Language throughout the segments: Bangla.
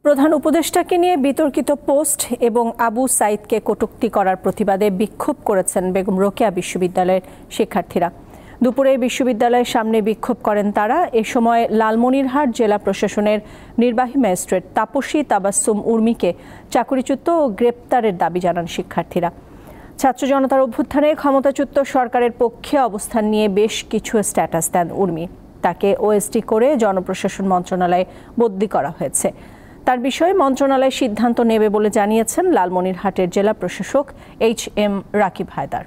প্রধান উপদেষ্টাকে নিয়ে বিতর্কিত পোস্ট এবং আবু সাইদকে কটূক্তি করার প্রতিবাদে বিক্ষোভ করেছেন বেগম রোকেয়া বিশ্ববিদ্যালয়ের শিক্ষার্থীরা। দুপুরে বিশ্ববিদ্যালয়ের সামনে বিক্ষোভ করেন তারা। এ সময় লালমনিরহাট জেলা প্রশাসনের নির্বাহী ম্যাজিস্ট্রেট তাপসী তাবাসসুম উর্মিকে চাকরিচ্যুত ও গ্রেপ্তারের দাবি জানান শিক্ষার্থীরা। ছাত্র জনতার অভ্যুত্থানে ক্ষমতাচ্যুত সরকারের পক্ষে অবস্থান নিয়ে বেশ কিছু স্ট্যাটাস দেন উর্মি। তাকে ওএসডি করে জনপ্রশাসন মন্ত্রণালয়ে বদলি করা হয়েছে। তার বিষয়ে মন্ত্রণালয় সিদ্ধান্ত নেবে বলে জানিয়েছেন লালমনিরহাটের জেলা প্রশাসক HM রাকিব হায়দার।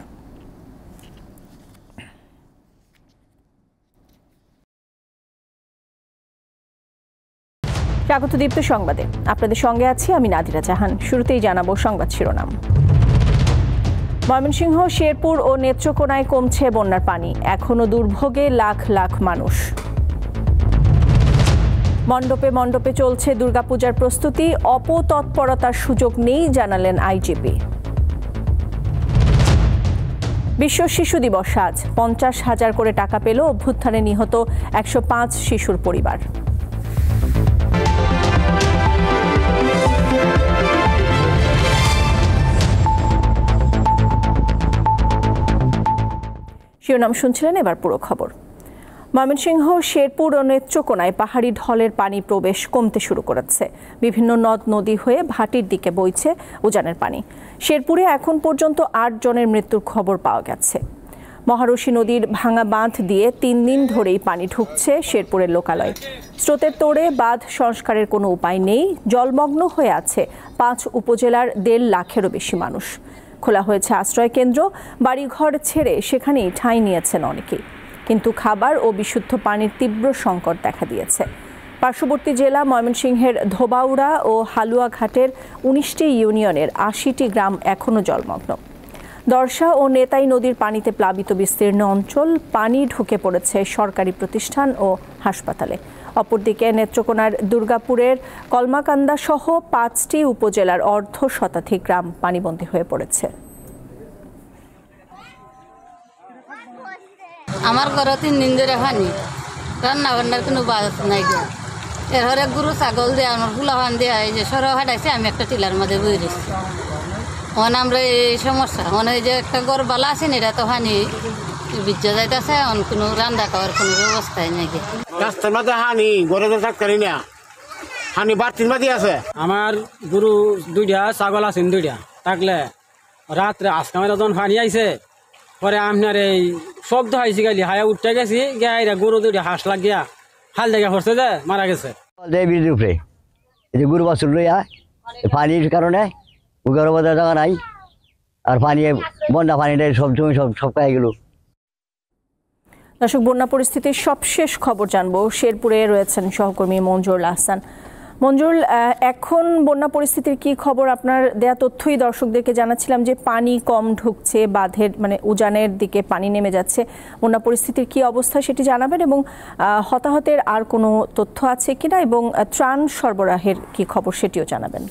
স্বাগত দীপ্ত সংবাদে, আপনাদের সঙ্গে আছি আমি নাদিরা জাহান। শুরুতেই জানাবো সংবাদ শিরোনাম। ময়মনসিংহ, শেরপুর ও নেত্রকোনায় কমছে বন্যার পানি, এখনো দুর্ভোগে লাখ লাখ মানুষ। মণ্ডপে মণ্ডপে চলছে দুর্গাপূজার প্রস্তুতি, অপতৎপরতার সুযোগ নেই জানালেন আইজিপি। বিশ্ব শিশু দিবস আজ, 50,000 করে টাকা পেল অভ্যুত্থানে নিহত 105 শিশুর পরিবার। শিরোনাম শুনছিলেন, এবার পুরো খবর। ময়মনসিংহ, শেরপুর ও নেত্রকোনায় পাহাড়ি ঢলের পানি প্রবেশ কমতে শুরু করেছে। বিভিন্ন নদ নদী হয়ে ভাটির দিকে বইছে উজানের পানি। শেরপুরে এখন পর্যন্ত 8 জনের মৃত্যুর খবর পাওয়া গেছে। মহারশী নদীর ভাঙা বাঁধ দিয়ে 3 দিন ধরেই পানি ঢুকছে শেরপুরের লোকালয়। স্রোতের তোড়ে বাঁধ সংস্কারের কোনো উপায় নেই। জলমগ্ন হয়ে আছে 5 উপজেলার 1.5 লাখেরও বেশি মানুষ। খোলা হয়েছে আশ্রয় কেন্দ্র, বাড়িঘর ছেড়ে সেখানেই ঠাঁই নিয়েছেন অনেকেই। কিন্তু খাবার ও বিশুদ্ধ পানির তীব্র সংকট দেখা দিয়েছে। পার্শ্ববর্তী জেলা ময়মনসিংহের ধোবাউড়া ও হালুয়াঘাটের 19টি ইউনিয়নের 80টি গ্রাম এখনও জলমগ্ন। দর্শা ও নেতাই নদীর পানিতে প্লাবিত বিস্তীর্ণ অঞ্চল, পানি ঢুকে পড়েছে সরকারি প্রতিষ্ঠান ও হাসপাতালে। অপরদিকে নেত্রকোনার দুর্গাপুরের কলমাকান্দা সহ 5টি উপজেলার 1/2 গ্রাম পানিবন্দী হয়ে পড়েছে। আমার ঘরে 3 দিন ধরে পানি, রান্না বান্নার কোনো বাস নাই। এর হরে গরু ছাগল দিয়ে আমার ফুলা ফান দিয়ে এই যে সর হাঁটাইছে, আমি একটা টিলার মধ্যে বই দিচ্ছি। মনে আমরা এই সমস্যা, মনে হয় যে একটা গড় বালা আছে না, এটা তো পানি বিজ্জা যাইতেছে, কোনো রান্না খাওয়ার কোনো ব্যবস্থাই নাই। রাস্তার মধ্যে হানি গড়ে তো থাকতে না, হানি বাড়তির মধ্যে আছে। আমার গরু 2টা, ছাগল আছে 2টা, থাকলে রাত্রে আজকে আমার যখন পানি আইছে পরে আপনার এই শব্দ হয়েছে গালি হায়া উঠতে গেছি, গিয়া গরু 2টা হাঁস লাগিয়া হাল দেখা পড়ছে যে মারা গেছে। উপরে এই গরু বাছুর লইয়া পানির কারণে গরু বাজার জায়গা নাই, আর পানি বন্যা পানিটা সব জমি সব খাই গেল। দর্শক, বন্যা পরিস্থিতির সবশেষ খবর জানবো। শেরপুরে রয়েছেন সহকর্মী মঞ্জুরুল আহসান। মঞ্জুরুল, এখন বন্যা পরিস্থিতির কি খবর? আপনার দেয়া তথ্যই দর্শকদেরকে জানাচ্ছিলাম যে পানি কম ঢুকছে, বাঁধের উজানের দিকে পানি নেমে যাচ্ছে। বন্যা পরিস্থিতির কি অবস্থা সেটি জানাবেন, এবং হতাহতের আর কোনো তথ্য আছে কিনা, এবং ত্রাণ সরবরাহের কি খবর সেটিও জানাবেন।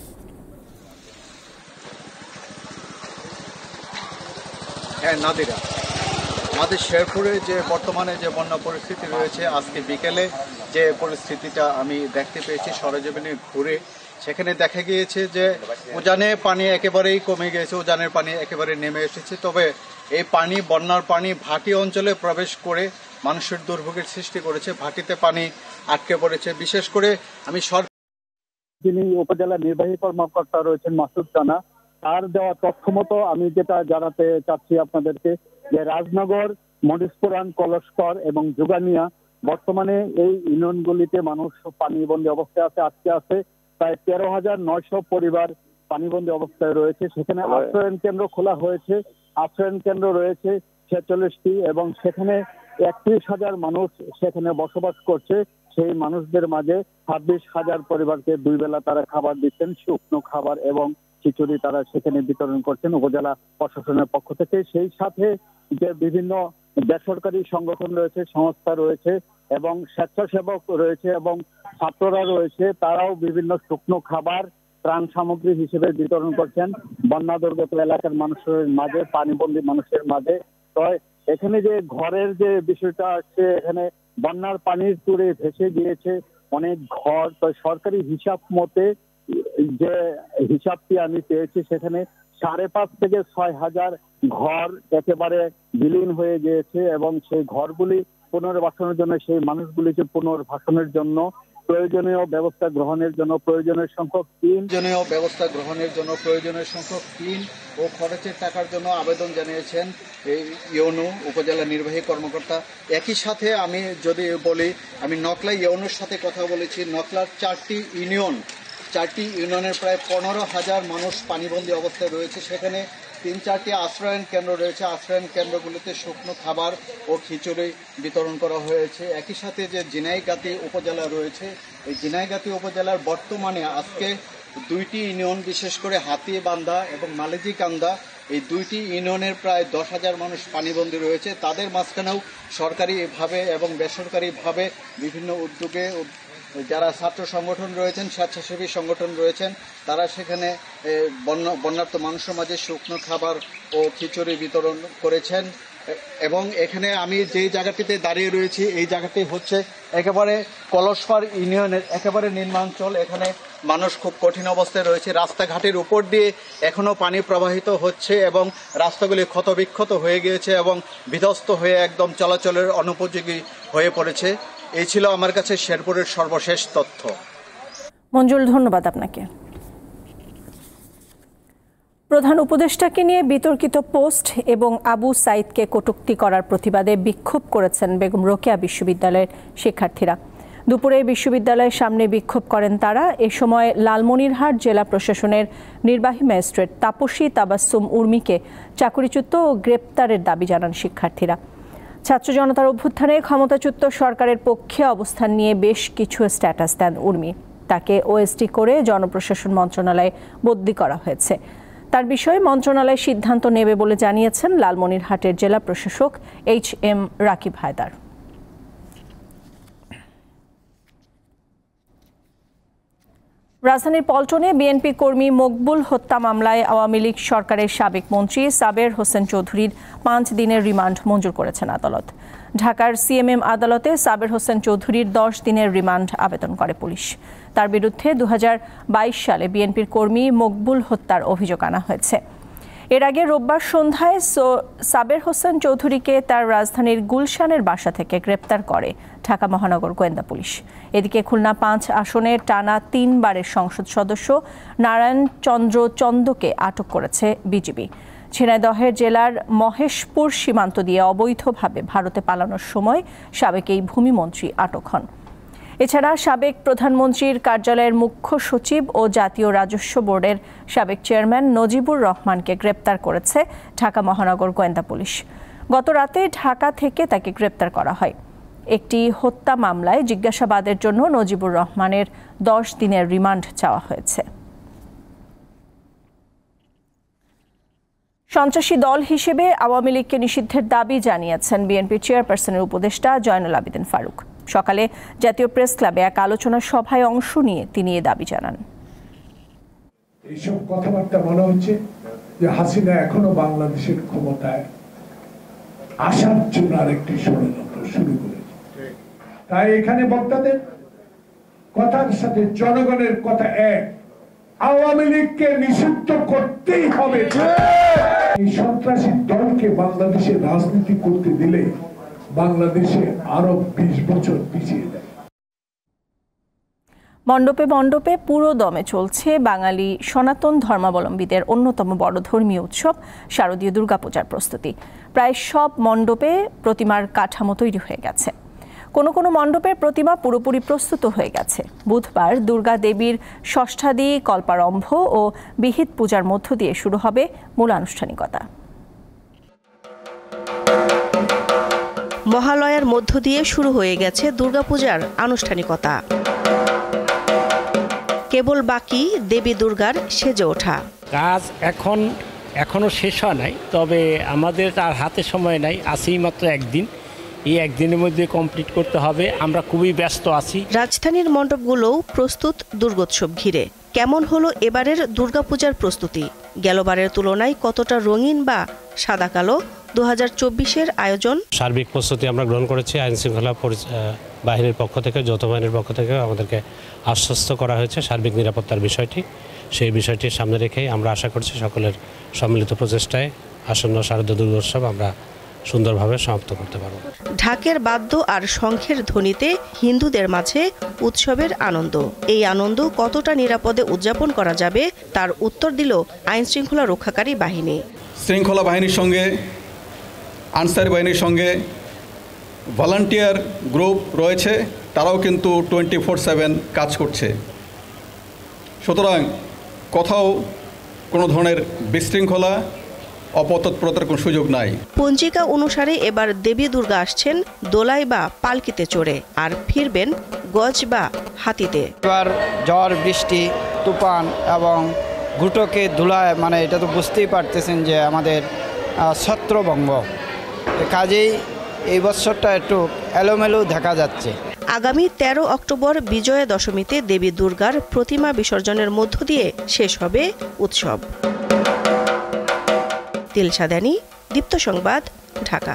হ্যাঁ নাদিরা, আমাদের শেরপুরে যে বর্তমানে যে বন্যা পরিস্থিতি রয়েছে, আজকে বিকেলে যে পরিস্থিতিটা আমি দেখতে পেয়েছি সরেজমিনে ঘুরে, সেখানে দেখা গিয়েছে যে উজানে পানি একেবারেই কমে গিয়েছে, উজানের পানি একেবারে নেমে এসেছে। তবে এই পানি, বন্যার পানি ভাটি অঞ্চলে প্রবেশ করে মানুষের দুর্ভোগের সৃষ্টি করেছে। ভাটিতে পানি আটকে পড়েছে। বিশেষ করে আমি যিনি উপজেলা নির্বাহী কর্মকর্তা রয়েছেন মাসুদ রানা, তার দেওয়া তথ্য মতো আমি যেটা জানাতে চাচ্ছি আপনাদেরকে, যে রাজনগর, মরিচপুরান, কলস্কর এবং জুগানিয়া বর্তমানে এই ইউনিয়নগুলিতে মানুষ পানিবন্দী অবস্থায় আছে। আজকে আছে প্রায় 13,900 পরিবার পানিবন্দী অবস্থায় রয়েছে। সেখানে আশ্রয়ন কেন্দ্র খোলা হয়েছে। আশ্রয়ন কেন্দ্র রয়েছে 46টি, এবং সেখানে 31,000 মানুষ সেখানে বসবাস করছে। সেই মানুষদের মাঝে 26,000 পরিবারকে 2 বেলা তারা খাবার দিচ্ছেন, শুকনো খাবার এবং খিচুড়ি তারা সেখানে বিতরণ করছেন উপজেলা প্রশাসনের পক্ষ থেকে। সেই সাথে যে বিভিন্ন বেসরকারি সংগঠন রয়েছে, সংস্থা রয়েছে এবং স্বেচ্ছাসেবক রয়েছে এবং ছাত্ররা রয়েছে, তারাও বিভিন্ন শুকনো খাবার, ত্রাণ সামগ্রী হিসেবে বিতরণ করছেন বন্যা দুর্গত এলাকার মানুষের মাঝে, পানিবন্দী মানুষের মাঝে। তো এখানে যে ঘরের যে বিষয়টা আসছে, এখানে বন্যার পানির তুড়ে ভেসে গিয়েছে অনেক ঘর। তো সরকারি হিসাব মতে যে হিসাবটি আমি পেয়েছি সেখানে 5.5 থেকে 6,000 ঘর একেবারে বিলীন হয়ে গিয়েছে এবং সেই ঘরগুলি পুনর্বাসনের জন্য, সেই মানুষগুলিকে পুনর্বাসনের জন্য প্রয়োজনীয় ব্যবস্থা গ্রহণের জন্য প্রয়োজনীয় সংখ্যক টিন ও খরচের টাকার জন্য আবেদন জানিয়েছেন এই ইউনু উপজেলা নির্বাহী কর্মকর্তা। একই সাথে আমি যদি বলি, আমি নকলা ইউনুর সাথে কথা বলেছি। নকলার 4টি ইউনিয়নের প্রায় 15,000 মানুষ পানিবন্দী অবস্থায় রয়েছে। সেখানে 3-4টি আশ্রয়ন কেন্দ্র রয়েছে। আশ্রয়ন কেন্দ্রগুলিতে শুকনো খাবার ও খিচুড়ি বিতরণ করা হয়েছে। একই সাথে যে ঝিনাইগাতি উপজেলা রয়েছে, এই ঝিনাইগাতি উপজেলার বর্তমানে আজকে 2টি ইউনিয়ন, বিশেষ করে হাতিবান্ধা এবং মালেজিকান্দা, এই 2টি ইউনিয়নের প্রায় 10,000 মানুষ পানিবন্দী রয়েছে। তাদের মাঝখানেও সরকারিভাবে এবং বেসরকারিভাবে বিভিন্ন উদ্যোগে যারা ছাত্র সংগঠন রয়েছেন, স্বেচ্ছাসেবী সংগঠন রয়েছেন, তারা সেখানে বন্যার্ত মানুষের মাঝে শুকনো খাবার ও খিচুড়ি বিতরণ করেছেন। এবং এখানে আমি যেই জায়গাটিতে দাঁড়িয়ে রয়েছি, এই জায়গাটি হচ্ছে একেবারে কলসপাড় ইউনিয়নের একেবারে নিম্নাঞ্চল। এখানে মানুষ খুব কঠিন অবস্থায় রয়েছে। রাস্তাঘাটের উপর দিয়ে এখনো পানি প্রবাহিত হচ্ছে এবং রাস্তাগুলি ক্ষতবিক্ষত হয়ে গিয়েছে এবং বিধ্বস্ত হয়ে একদম চলাচলের অনুপযোগী হয়ে পড়েছে। এই ছিল আমার কাছে শেরপুরের সর্বশেষ তথ্য। মঞ্জুল, ধন্যবাদ আপনাকে। প্রধান উপদেষ্টাকে নিয়ে বিতর্কিত পোস্ট এবং আবু সাইদকে কটূক্তি করার প্রতিবাদে বিক্ষোভ করেছেন বেগম রোকেয়া বিশ্ববিদ্যালয়ের শিক্ষার্থীরা। দুপুরে বিশ্ববিদ্যালয়ের সামনে বিক্ষোভ করেন তারা। এ সময় লালমনিরহাট জেলা প্রশাসনের নির্বাহী ম্যাজিস্ট্রেট তাপসী তাবাসসুম উর্মিকে চাকরিচ্যুত ও গ্রেপ্তারের দাবি জানান শিক্ষার্থীরা। ছাত্র জনতার অভ্যুত্থানে ক্ষমতাচ্যুত সরকারের পক্ষে অবস্থান নিয়ে বেশ কিছু স্ট্যাটাস দেন উর্মি। তাকে ওএসডি করে জনপ্রশাসন মন্ত্রণালয়ে বদলি করা হয়েছে। তার বিষয়ে মন্ত্রণালয় সিদ্ধান্ত নেবে বলে জানিয়েছেন লালমনিরহাটের জেলা প্রশাসক HM রাকিব হায়দার। রাজধানীর পল্টনে বিএনপি কর্মী মকবুল হত্যা মামলায় আওয়ামী লীগ সরকারের সাবেক মন্ত্রী সাবের হোসেন চৌধুরীর 5 দিনের রিমান্ড মঞ্জুর করেছেন আদালত। ঢাকার CMM আদালতে সাবের হোসেন চৌধুরীর 10 দিনের রিমান্ড আবেদন করে পুলিশ। তার বিরুদ্ধে 2022 সালে বিএনপির কর্মী মকবুল হত্যার অভিযোগ আনা হয়েছে। এর আগে রোববার সন্ধ্যায় সাবের হোসেন চৌধুরীকে তার রাজধানীর গুলশানের বাসা থেকে গ্রেপ্তার করে ঢাকা মহানগর গোয়েন্দা পুলিশ। এদিকে খুলনা 5 আসনের টানা 3 বারের সংসদ সদস্য নারায়ণ চন্দ্র চন্দকে আটক করেছে বিজিবি। ঝিনাইদহের জেলার মহেশপুর সীমান্ত দিয়ে অবৈধভাবে ভারতে পালানোর সময় সাবেক এই ভূমিমন্ত্রী আটক হন। এছাড়া সাবেক প্রধানমন্ত্রীর কার্যালয়ের মুখ্য সচিব ও জাতীয় রাজস্ব বোর্ডের সাবেক চেয়ারম্যান নজিবুর রহমানকে গ্রেপ্তার করেছে ঢাকা মহানগর গোয়েন্দা পুলিশ। গত রাতে ঢাকা থেকে তাকে গ্রেপ্তার করা হয়। একটি হত্যা মামলায় জিজ্ঞাসাবাদের জন্য নজিবুর রহমানের 10 দিনের রিমান্ড চাওয়া হয়েছে। সন্ত্রাসী দল হিসেবে আওয়ামী লীগকে নিষিদ্ধের দাবি জানিয়েছেন বিএনপির চেয়ারপারসনের উপদেষ্টা জয়নুল আবেদিন ফারুক। সকালে জাতীয় প্রেস ক্লাবে এক আলোচনা সভায় অংশ নিয়ে তিনি এ দাবি জানান। এইসব কথাবার্তা মনে হচ্ছে যে হাসিনা এখনো বাংলাদেশের ক্ষমতায় আসার জন্য আরেকটি ষড়যন্ত্র শুরু করেছে। তাই এখানে বক্তাদের কথার সাথে জনগণের কথা এক, আওয়ামী লীগকে নিষিদ্ধ করতেই হবে। এই সন্ত্রাসী দলকে বাংলাদেশে রাজনীতি করতে দিলে বাংলাদেশে আরো 20 বছর পিছিয়ে যায়। মণ্ডপে মণ্ডপে পুরো দমে চলছে বাঙালি সনাতন ধর্মাবলম্বীদের অন্যতম বড় ধর্মীয় উৎসব শারদীয় দুর্গাপূজার প্রস্তুতি। প্রায় সব মণ্ডপে প্রতিমার কাঠামো তৈরি হয়ে গেছে। কোনো কোনো মণ্ডপের প্রতিমা পুরোপুরি প্রস্তুত হয়ে গেছে। বুধবার দুর্গা দেবীর ষষ্ঠাদি, কল্পারম্ভ ও বিহিত পূজার মধ্য দিয়ে শুরু হবে মূল আনুষ্ঠানিকতা। মহালয়ার মধ্য দিয়ে শুরু হয়ে গেছে দুর্গাপূজার আনুষ্ঠানিকতা। কেবল বাকি দেবী দুর্গার সেজে ওঠা। কাজ এখনো শেষ হয় নাই, তবে আমাদের আর হাতে সময় নাই, আছেই মাত্র একদিন। এই একদিনের মধ্যে কমপ্লিট করতে হবে। আমরা খুবই ব্যস্ত আছি। রাজধানীর মণ্ডপগুলোও প্রস্তুত দুর্গোৎসব ঘিরে। কেমন হলো এবারের দুর্গাপূজার প্রস্তুতি? গেলবারের তুলনায় কতটা রঙিন বা সাদা কালো 2024-এর আয়োজন? সার্বিক প্রস্তুতি আমরা গ্রহণ করেছি। আইন শৃঙ্খলা বাহিনীর পক্ষ থেকে, যৌথ বাহিনীর পক্ষ থেকে আমাদেরকে আশ্বস্ত করা হয়েছে সার্বিক নিরাপত্তার বিষয়টি। সেই বিষয়টি সামনে রেখেই আমরা আশা করছি সকলের সম্মিলিত প্রচেষ্টায় আসন্ন শারদীয় দুর্গোৎসব আমরা সুন্দরভাবে সমাপ্ত করতে পারব। ঢাকের বাদ্য আর শঙ্খের ধ্বনিতে হিন্দুদের মাঝে উৎসবের আনন্দ। এই আনন্দ কতটা নিরাপদে উদযাপন করা যাবে তার উত্তর দিল আইন শৃঙ্খলা রক্ষাকারী বাহিনী। শৃঙ্খলা বাহিনীর সঙ্গে, আনসারি বাহিনীর সঙ্গে ভলান্টিয়ার গ্রুপ রয়েছে, তারাও কিন্তু 24/7 কাজ করছে। সুতরাং কোথাও কোনো ধরনের বিশৃঙ্খলা, অপতৎপরতার কোনো সুযোগ নাই। পঞ্জিকা অনুসারে এবার দেবী দুর্গা আসছেন দোলাই বা পালকিতে চড়ে, আর ফিরবেন গজ বা হাতিতে। এবার ঝড়, বৃষ্টি, তুফান এবং ঘুটকে ধুলায়, মানে এটা তো বুঝতেই পারতেছেন যে আমাদের ছত্রভঙ্গ, কাজেই এই বছরটা একটু এলোমেলো দেখা যাচ্ছে। আগামী 13 অক্টোবর বিজয়া দশমীতে দেবী দুর্গার প্রতিমা বিসর্জনের মধ্য দিয়ে শেষ হবে উৎসব। দিলশাদানি, দীপ্ত সংবাদ, ঢাকা।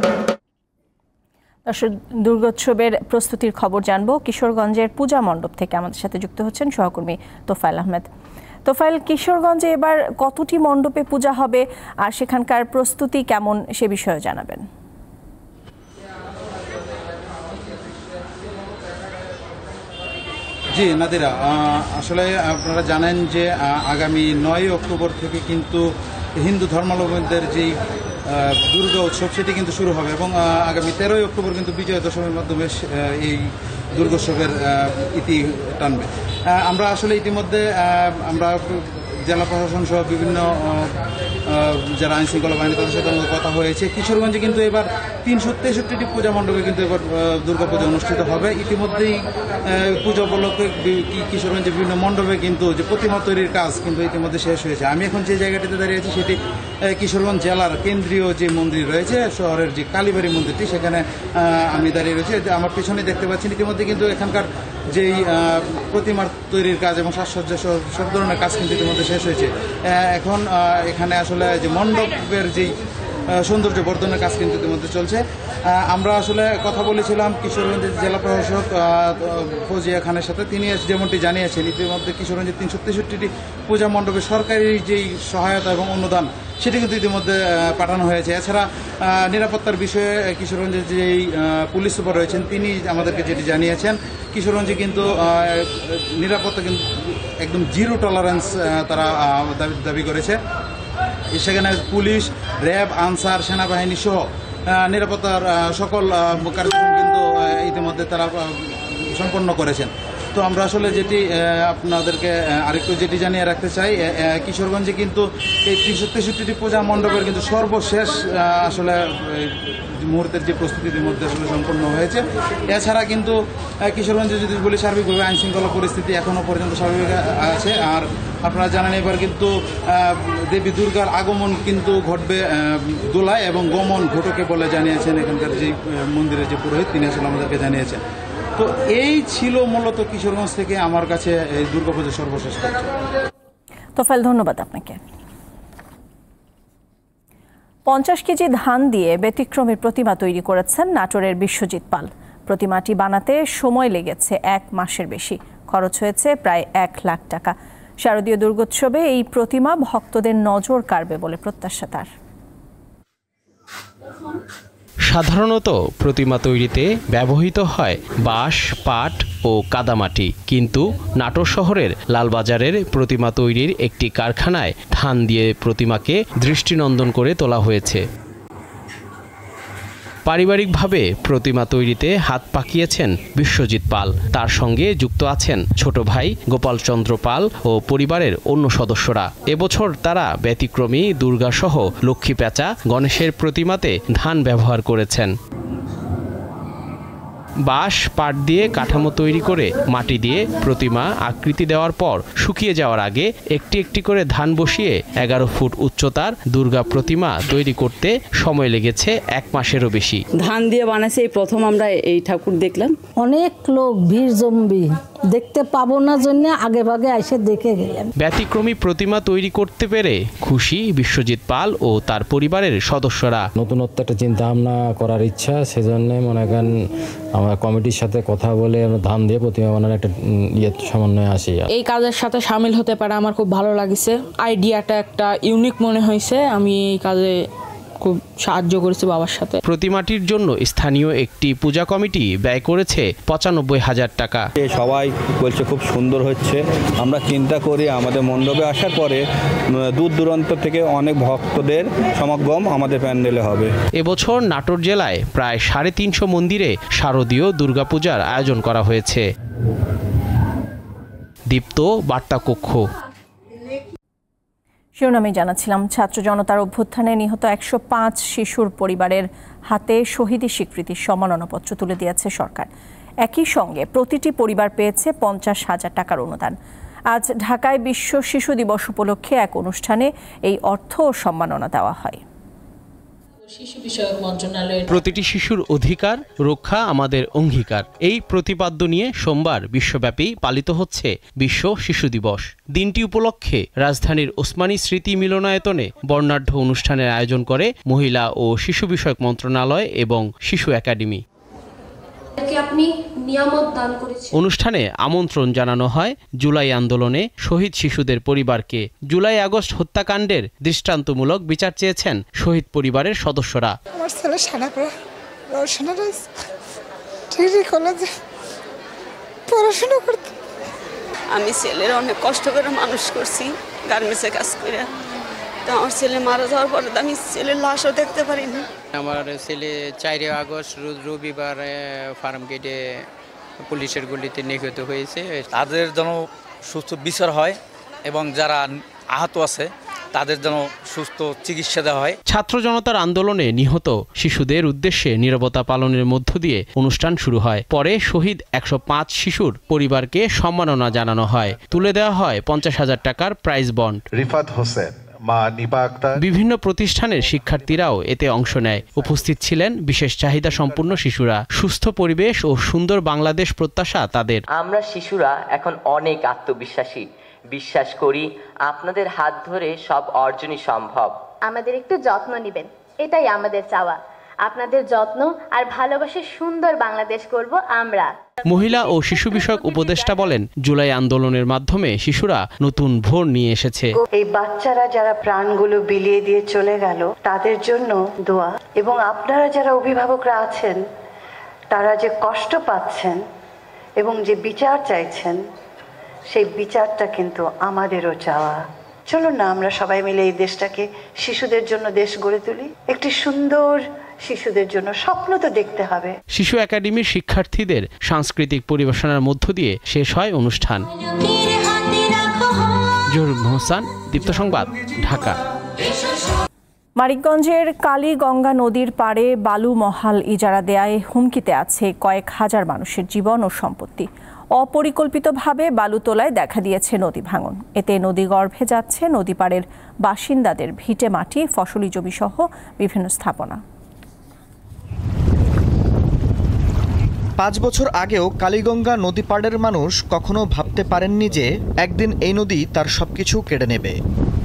দুর্গোৎসবের প্রস্তুতির খবর জানবো কিশোরগঞ্জের পূজা মণ্ডপ থেকে। আমাদের সাথে যুক্ত হচ্ছেন সহকর্মী তোফায়েল আহমেদ। তোফায়েল, কিশোরগঞ্জে এবার কতটি মণ্ডপে পূজা হবে আর সেখানকার প্রস্তুতি কেমন সে বিষয়ে জানাবেন। জি নাদিরা, আসলে আপনারা জানেন যে আগামী 9 অক্টোবর থেকে কিন্তু হিন্দু ধর্মাবলম্বীদের যেই দুর্গা উৎসব সেটি কিন্তু শুরু হবে এবং আগামী 13 অক্টোবর কিন্তু বিজয়া দশমীর মাধ্যমে এই দুর্গোৎসবের ইতি টানবে। আমরা আসলে ইতিমধ্যে আমরা জেলা প্রশাসন সহ বিভিন্ন যারা আইন শৃঙ্খলা বাহিনী তাদের সাথে আমাদের কথা হয়েছে। কিশোরগঞ্জে কিন্তু এবার 363টি পূজা মণ্ডপে কিন্তু এবার দুর্গাপূজা অনুষ্ঠিত হবে। ইতিমধ্যেই পূজা উপলক্ষে কিশোরগঞ্জে বিভিন্ন মণ্ডপে কিন্তু যে প্রতিমা তৈরির কাজ কিন্তু ইতিমধ্যে শেষ হয়েছে। আমি এখন যে জায়গাটিতে দাঁড়িয়ে আছি সেটি কিশোরগঞ্জ জেলার কেন্দ্রীয় যে মন্দির রয়েছে, শহরের যে কালীবাড়ি মন্দিরটি, সেখানে আমি দাঁড়িয়ে রয়েছি। আমার পেছনে দেখতে পাচ্ছেন ইতিমধ্যে কিন্তু এখানকার যেই প্রতিমার তৈরির কাজ এবং সাজসজ্জা সব ধরনের কাজ কিন্তু ইতিমধ্যে শেষ হয়েছে। এখন এখানে আসলে যে মণ্ডপের যেই সৌন্দর্য বর্ধনের কাজ কিন্তু ইতিমধ্যে চলছে। আমরা আসলে কথা বলেছিলাম কিশোরগঞ্জের জেলা প্রশাসক ফৌজিয়া খানের সাথে। তিনি যেমনটি জানিয়েছেন ইতিমধ্যে কিশোরগঞ্জের 363টি পূজা মণ্ডপে সরকারি যেই সহায়তা এবং অনুদান সেটি কিন্তু ইতিমধ্যে পাঠানো হয়েছে। এছাড়া নিরাপত্তার বিষয়ে কিশোরগঞ্জের যেই পুলিশ সুপার রয়েছেন তিনি আমাদেরকে যেটি জানিয়েছেন, কিশোরগঞ্জে কিন্তু নিরাপত্তা কিন্তু একদম জিরো টলারেন্স তারা দাবি করেছে। সেখানে পুলিশ, র্যাব, আনসার, সেনাবাহিনী সহ নিরাপত্তার সকল কার্যক্রম কিন্তু ইতিমধ্যে তারা সম্পন্ন করেছেন। তো আমরা আসলে যেটি আপনাদেরকে আরেকটু যেটি জানিয়ে রাখতে চাই, কিশোরগঞ্জে কিন্তু এই 363টি পূজা মণ্ডপের কিন্তু সর্বশেষ আসলে মুহূর্তের যে প্রস্তুতির মধ্যে আসলে সম্পন্ন হয়েছে। এছাড়া কিন্তু কিশোরগঞ্জে যদি বলি সার্বিকভাবে আইন শৃঙ্খলা পরিস্থিতি এখনও পর্যন্ত স্বাভাবিক আছে। আর আপনারা জানেন এবার কিন্তু দেবী দুর্গার আগমন কিন্তু ঘটবে দোলায় এবং গমন ঘটকে বলে জানিয়েছেন এখানকার যে মন্দিরের যে পুরোহিত তিনি আসলে আমাদেরকে জানিয়েছেন। তো এই ছিল মূলত কিশোরগঞ্জ থেকে আমার কাছে এই দুর্গাপূজার সর্বশেষ তথ্য। তোফায়েল, ধন্যবাদ আপনাকে। 50 কেজি ধান দিয়ে ব্যতিক্রমী প্রতিমা তৈরি করেছেন নাটোরের বিশ্বজিৎ পাল। প্রতিমাটি বানাতে সময় লেগেছে 1 মাসের বেশি, খরচ হয়েছে প্রায় 1 লাখ টাকা। শারদীয় দুর্গোৎসবে এই প্রতিমা ভক্তদের নজর কাড়বে বলে প্রত্যাশা তার। সাধারণত প্রতিমা তৈরিতে ব্যবহৃত হয় বাঁশ, পাট ও কাদামাটি, কিন্তু নাটোর শহরের লালবাজারের প্রতিমা তৈরির একটি কারখানায় ধান দিয়ে প্রতিমাকে দৃষ্টিনন্দন করে তোলা হয়েছে। পারিবারিকভাবে প্রতিমা তৈরিতে হাত পাকিয়েছেন বিশ্বজিৎ পাল। তার সঙ্গে যুক্ত আছেন ছোট ভাই গোপাল চন্দ্র পাল ও পরিবারের অন্য সদস্যরা। এবছর তারা ব্যতিক্রমী দুর্গাসহ লক্ষ্মী পেঁচা, গণেশের প্রতিমাতে ধান ব্যবহার করেছেন। বাঁশ, পাট দিয়ে কাঠামো তৈরি করে মাটি দিয়ে প্রতিমা আকৃতি দেওয়ার পর শুকিয়ে যাওয়ার আগে একটি একটি করে ধান বসিয়ে 11 ফুট উচ্চতার দুর্গা প্রতিমা তৈরি করতে সময় লেগেছে 1 মাসেরও বেশি। ধান দিয়ে বানাইছে এই প্রথম আমরা এই ঠাকুর দেখলাম। অনেক লোক ভিড় জমবি, দেখতে পাবো না জন্য আগে ভাগে এসে দেখে গেলাম। ব্যতিক্রমী প্রতিমা তৈরি করতে পেরে খুশি বিশ্বজিৎ পাল ও তার পরিবারের সদস্যরা। নতুনত্ব একটা চিন্তা ভাবনা করার ইচ্ছা, সেজন্য মনে করেন আমরা কমিটির সাথে কথা বলে আমরা ধান দিয়ে প্রতিমা বানানোর একটা সমন্বয়ে আসি। এই কাজের সাথে সামিল হতে পারে আমার খুব ভালো লাগছে। আইডিয়াটা একটা ইউনিক মনে হয়েছে। আমি এই কাজে খুব সাহায্য করেছি বাবার সাথে। প্রতিমাটির জন্য স্থানীয় একটি পূজা কমিটি ব্যয় করেছে ৯৫,০০০ টাকা। সবাই বলছে খুব সুন্দর হচ্ছে। আমরা চিন্তা করি আমাদের মণ্ডপে আসার পরে দূর দূরান্ত থেকে অনেক ভক্তদের সমাগম আমাদের প্যান্ডেলে হবে। এবছর নাটোর জেলায় প্রায় ৩৫০ মন্দিরে শারদীয় দুর্গাপূজার আয়োজন করা হয়েছে। দীপ্ত বার্তা কক্ষ। শিরোনামে জানাচ্ছিলাম, ছাত্র জনতার অভ্যুত্থানে নিহত ১০৫ শিশুর পরিবারের হাতে শহীদি স্বীকৃতির সম্মাননাপত্র তুলে দিয়েছে সরকার। একই সঙ্গে প্রতিটি পরিবার পেয়েছে ৫০,০০০ টাকার অনুদান। আজ ঢাকায় বিশ্ব শিশু দিবস উপলক্ষে এক অনুষ্ঠানে এই অর্থ ও সম্মাননা দেওয়া হয়। প্রতিটি শিশুর অধিকার রক্ষা আমাদের অঙ্গীকার, এই প্রতিপাদ্য নিয়ে সোমবার বিশ্বব্যাপী পালিত হচ্ছে বিশ্ব শিশু দিবস। দিনটি উপলক্ষে রাজধানীর ওসমানী স্মৃতি মিলনায়তনে বর্ণাঢ্য অনুষ্ঠানের আয়োজন করে মহিলা ও শিশু বিষয়ক মন্ত্রণালয় এবং শিশু একাডেমি। অনুষ্ঠানে আমন্ত্রণ জানানো হয় জুলাই আন্দোলনে শহীদ শিশুদের পরিবারকে। জুলাই আগস্ট হত্যাকাণ্ডের দৃষ্টান্তমূলক বিচার চেয়েছেন শহীদ পরিবারের সদস্যরা। আমার ছেলে পড়াশোনা করতে, আমি ছেলের অনেক কষ্ট করে মানুষ করছি গার্মেন্টসে কাজ করে। তো আমার ছেলে মারা যাওয়ার পরে আমি ছেলের লাশও দেখতে পারিনি। আমার ছেলে ৪ আগস্ট রবিবার ফার্ম গেটে পুলিশের গুলিতে নিহত হয়েছে। তাদের যেন সুস্থ বিচার হয় এবং যারা আহত আছে তাদের যেন সুস্থ চিকিৎসা দেওয়া হয়। ছাত্র জনতার আন্দোলনে নিহত শিশুদের উদ্দেশ্যে নীরবতা পালনের মধ্য দিয়ে অনুষ্ঠান শুরু হয়। পরে শহীদ ১০৫ শিশুর পরিবারকে সম্মাননা জানানো হয়। তুলে দেওয়া হয় ৫০,০০০ টাকার প্রাইজ বন্ড। রিফাত হোসেন, বিভিন্ন প্রতিষ্ঠানের শিক্ষার্থীরাও এতে অংশ নেয়। উপস্থিত ছিলেন বিশেষ চাহিদা সম্পন্ন শিশুরা। সুস্থ পরিবেশ ও সুন্দর বাংলাদেশ প্রত্যাশা তাদের। আমরা শিশুরা এখন অনেক আত্মবিশ্বাসী। বিশ্বাস করি আপনাদের হাত ধরে সব অর্জনই সম্ভব। আমাদের একটু যত্ন নেবেন, এটাই আমাদের চাওয়া। আপনাদের যত্ন আর ভালোবাসে সুন্দর বাংলাদেশ করব আমরা। মহিলা ও শিশু বিষয়ক উপদেষ্টা বলেন, জুলাই আন্দোলনের মাধ্যমে শিশুরা নতুন ভোর নিয়ে এসেছে। এই বাচ্চারা যারা প্রাণগুলো বিলিয়ে দিয়ে চলে গেল তাদের জন্য দোয়া, এবং আপনারা যারা অভিভাবকরা আছেন তারা যে কষ্ট পাচ্ছেন এবং যে বিচার চাইছেন, সেই বিচারটা কিন্তু আমাদেরও চাওয়া। চলুন না আমরা সবাই মিলে এই দেশটাকে শিশুদের জন্য দেশ গড়ে তুলি। একটি সুন্দর শিশুদের জন্য স্বপ্ন তো দেখতে হবে। শিশু একাডেমির শিক্ষার্থীদের সাংস্কৃতিক পরিবেশনার মধ্য দিয়ে শেষ হয় অনুষ্ঠান। জহুরুল হোসেন, দীপ্ত সংবাদ, ঢাকা। মানিকগঞ্জের কালীগঙ্গা নদীর পাড়ে বালু মহাল ইজারা দেয়ায় হুমকিতে আছে কয়েক হাজার মানুষের জীবন ও সম্পত্তি। অপরিকল্পিতভাবে বালু তোলায় দেখা দিয়েছে নদী ভাঙন। এতে নদীগর্ভে যাচ্ছে নদীপাড়ের বাসিন্দাদের ভিটে মাটি, ফসলি জমি সহ বিভিন্ন স্থাপনা। ৫ বছর আগেও কালীগঙ্গা নদী পাড়ের মানুষ কখনো ভাবতে পারেননি যে একদিন এই নদী তার সবকিছু কেড়ে নেবে।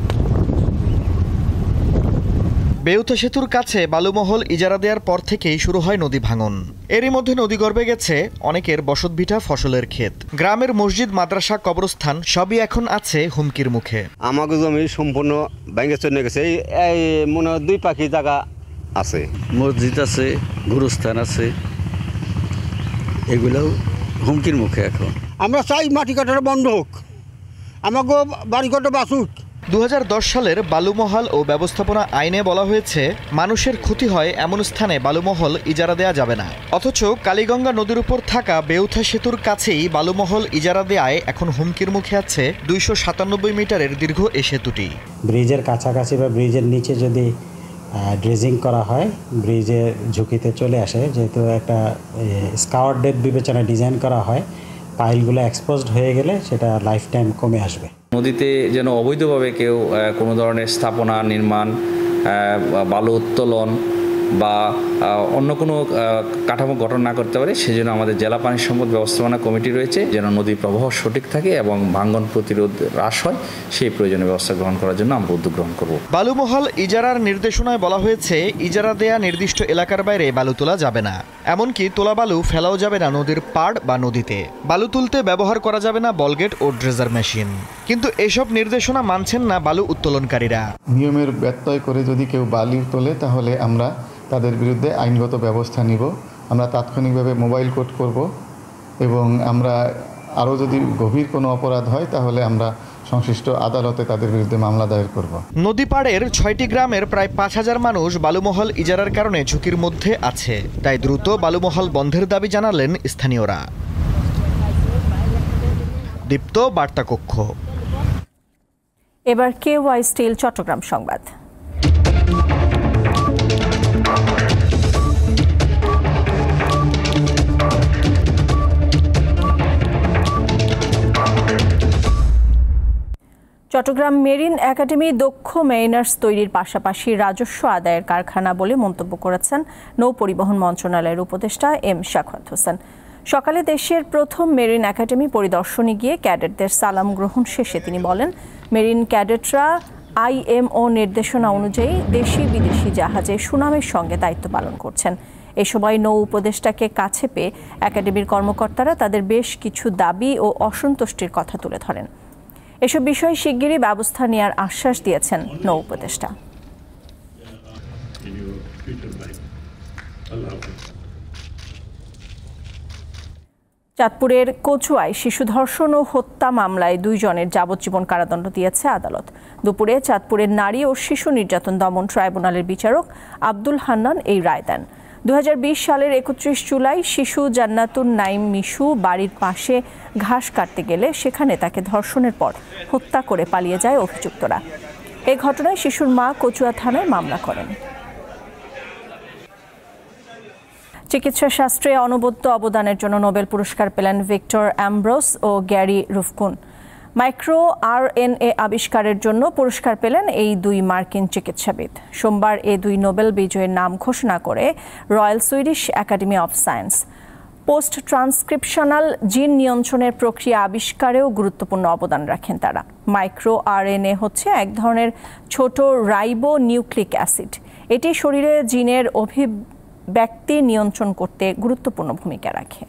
বেউথা সেতুর কাছে বালুমহল ইজারা দেওয়ার পর থেকেই শুরু হয় নদী ভাঙন। এরই মধ্যে নদীগর্ভে গেছে অনেকের বসতভিটা, ফসলের ক্ষেত। গ্রামের মসজিদ, মাদ্রাসা, কবরস্থান সবই এখন আছে হুমকির মুখে। আমাকে জমি সম্পূর্ণ ভেঙে চলে গেছে। এই মনে হয় 2 পাখি জায়গা আছে, মসজিদ আছে, গুরুস্থান আছে, এগুলোও হুমকির মুখে এখন। আমরা চাই মাটি কাটার বন্ধ হোক, আমাকে বাড়ি কাটা বাঁচুক। ২০১০ সালের বালুমহাল ও ব্যবস্থাপনা আইনে বলা হয়েছে মানুষের ক্ষতি হয় এমন স্থানে বালুমহল ইজারা দেয়া যাবে না। অথচ কালীগঙ্গা নদীর উপর থাকা বেউথা সেতুর কাছেই বালুমহল ইজারা দেয়ায় এখন হুমকির মুখে আছে ২৯৭ মিটারের দীর্ঘ এই সেতুটি। ব্রিজের কাছাকাছি বা ব্রিজের নিচে যদি ড্রেজিং করা হয়, ব্রিজের ঝুঁকিতে চলে আসে। যেহেতু একটা স্কাওয়ার ডেপ বিবেচনায় ডিজাইন করা হয়, পাইলগুলো এক্সপোজড হয়ে গেলে সেটা লাইফ টাইম কমে আসবে। নদীতে যেন অবৈধভাবে কেউ কোনো ধরনের স্থাপনা নির্মাণ, বালু উত্তোলন বা অন্য কোনো কাঠামো গঠন না করতে পারে, সেজন্য আমাদের জেলা পানি সম্পদ ব্যবস্থাপনা কমিটি রয়েছে, যেন নদীর প্রবাহ সঠিক থাকে এবং ভাঙ্গন প্রতিরোধ হ্রাস হয়, সেই প্রয়োজনীয় ব্যবস্থা গ্রহণ করার জন্য আমরা উদ্যোগ গ্রহণ করব। বালুমহল ইজারার নির্দেশনায় বলা হয়েছে ইজারা দেয়া নির্দিষ্ট এলাকার বাইরে বালু তোলা যাবে না, এমনকি তোলা বালু ফেলাও যাবে না নদীর পাড় বা নদীতে। বালু তুলতে ব্যবহার করা যাবে না বলগেট ও ড্রেজার মেশিন। কিন্তু এসব নির্দেশনা মানছেন না বালু উত্তোলনকারীরা। নিয়মের ব্যত্যয় করে যদি কেউ বালু তোলে তাহলে আমরা তাদের বিরুদ্ধে আইনগত ব্যবস্থা নিব। আমরা তাৎক্ষণিকভাবে মোবাইল কোর্ট করব এবং আমরা আরও যদি গভীর কোনো অপরাধ হয় তাহলে আমরা সংশ্লিষ্ট আদালতে তাদের বিরুদ্ধে মামলা দায়ের করব। নদী পাড়ের 6টি গ্রামের প্রায় 5000 মানুষ বালুমহল ইজারার কারণে ঝুঁকির মধ্যে আছে, তাই দ্রুত বালুমহল বন্ধের দাবি জানালেন স্থানীয়রা। দীপ্ত বার্তা কক্ষ। এবার কেওয়াই স্টিল চট্টগ্রাম সংবাদ। চট্টগ্রাম মেরিন একাডেমি দক্ষ মেরিনার্স তৈরির পাশাপাশি রাজস্ব আদায়ের কারখানা বলে মন্তব্য করেছেন নৌ পরিবহন মন্ত্রণালয়ের উপদেষ্টা এম শাখাওয়াত হোসেন। সকালে দেশের প্রথম মেরিন একাডেমি পরিদর্শনে গিয়ে ক্যাডেটদের সালাম গ্রহণ শেষে তিনি বলেন, মেরিন ক্যাডেটরা আইএমও নির্দেশনা অনুযায়ী দেশি বিদেশি জাহাজে সুনামের সঙ্গে দায়িত্ব পালন করছেন। এ সময় নৌ উপদেষ্টাকে কাছে পেয়ে একাডেমির কর্মকর্তারা তাদের বেশ কিছু দাবি ও অসন্তুষ্টির কথা তুলে ধরেন। এসব বিষয়ে শিগগিরই ব্যবস্থা নেওয়ার আশ্বাস দিয়েছেন নৌ উপদেষ্টা। চাঁদপুরের কচুয়ায় শিশু ধর্ষণ ও হত্যা মামলায় 2 জনের যাবজ্জীবন কারাদণ্ড দিয়েছে আদালত। দুপুরে চাঁদপুরের নারী ও শিশু নির্যাতন দমন ট্রাইব্যুনালের বিচারক আব্দুল হান্নান এই রায় দেন। 2020 সালের 31 জুলাই শিশু জান্নাতুন নাইম মিশু বাড়ির পাশে ঘাস কাটতে গেলে সেখানে তাকে ধর্ষণের পর হত্যা করে পালিয়ে যায় অভিযুক্তরা। এই ঘটনায় শিশুর মা কচুয়া থানায় মামলা করেন। চিকিৎসা শাস্ত্রে অনবদ্য অবদানের জন্য নোবেল পুরস্কার পেলেন ভিক্টর অ্যামব্রোস ও গ্যারি রুফকুন। মাইক্রো আরএনএ আবিষ্কারের জন্য পুরস্কার পেলেন এই 2 মার্কিন চিকিৎসাবিদ। সোমবার এই 2 নোবেল বিজয়ীর নাম ঘোষণা করে royal Swedish academy of science. Post transcriptional gene নিয়ন্ত্রণের প্রক্রিয়া আবিষ্কারেও গুরুত্বপূর্ণ অবদান রাখেন তারা। মাইক্রো আরএনএ হচ্ছে এক ধরনের ছোট রাইবো নিউক্লিক অ্যাসিড। এটি শরীরে জিনের অভিব্যক্তি নিয়ন্ত্রণ করতে গুরুত্বপূর্ণ ভূমিকা রাখে।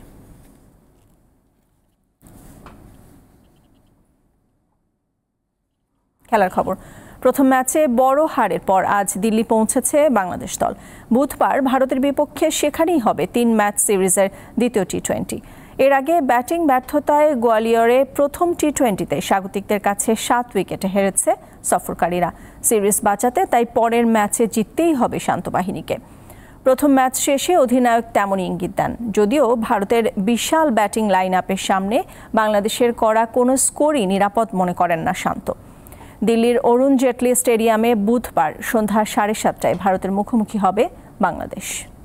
খেলার খবর। প্রথম ম্যাচে বড় হারের পর আজ দিল্লি পৌঁছেছে বাংলাদেশ দল। বুধবার ভারতের বিপক্ষে সেখানেই হবে 3 ম্যাচ সিরিজের দ্বিতীয় টি20। এর আগে ব্যাটিং ব্যর্থতায় গোয়ালিয়রে প্রথম টি20তে স্বাগতিকদের কাছে 7 উইকেটে হেরেছে সফরকারীরা। সিরিজ বাঁচাতে তাই পরের ম্যাচে জিততেই হবে শান্ত বাহিনীকে। প্রথম ম্যাচ শেষে অধিনায়ক তেমনই ইঙ্গিত দেন। যদিও ভারতের বিশাল ব্যাটিং লাইন আপের সামনে বাংলাদেশের করা কোনো স্কোরই নিরাপদ মনে করেন না শান্ত। দিল্লির অরুণ জেটলি স্টেডিয়ামে বুধবার সন্ধ্যা 7:30টায় ভারতের মুখোমুখি হবে বাংলাদেশ।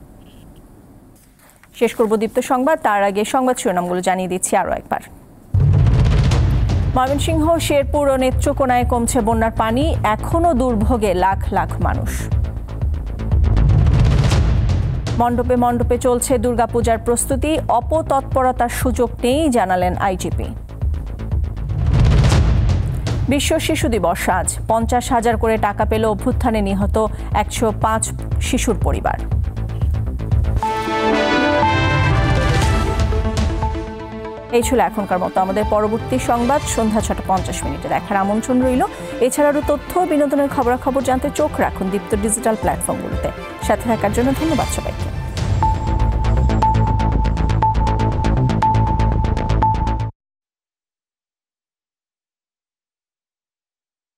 শেষ করব দীপ্ত সংবাদ, তার আগে সংবাদ শিরোনামগুলো জানিয়ে দিচ্ছি আরও একবার। ময়মনসিংহ, শেরপুর ও নেত্রকোনায় কমছে বন্যার পানি, এখনও দুর্ভোগে লাখ লাখ মানুষ। মণ্ডপে মণ্ডপে চলছে দুর্গাপূজার প্রস্তুতি, অপতৎপরতার সুযোগ নেই জানালেন আইজিপি। বিশ্ব শিশু দিবস আজ, 50,000 করে টাকা পেল অভ্যুত্থানে নিহত 105 শিশুর পরিবার। এই ছিল এখনকার মতো। আমাদের পরবর্তী সংবাদ সন্ধ্যা 6:50 দেখার আমন্ত্রণ রইল। এছাড়াও তথ্য বিনোদনের খবরাখবর জানতে চোখ রাখুন দীপ্ত ডিজিটাল প্ল্যাটফর্মগুলোতে। সাথে থাকার জন্য ধন্যবাদ সবাইকে।